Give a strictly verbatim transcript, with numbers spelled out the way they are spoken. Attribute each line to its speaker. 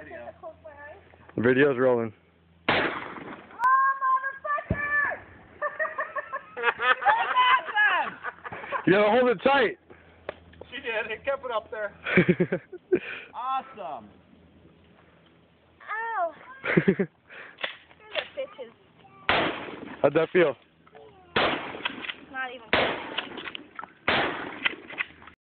Speaker 1: video.
Speaker 2: Video's rolling.
Speaker 1: Oh, motherfucker!
Speaker 2: You gotta hold it tight.
Speaker 3: She did. It kept it up there. Awesome.
Speaker 1: Ow! You're the bitches.
Speaker 2: How'd that feel?